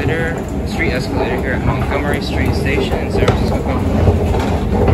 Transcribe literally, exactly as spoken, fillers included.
escalator, street escalator here at Montgomery Street Station in San Francisco, California.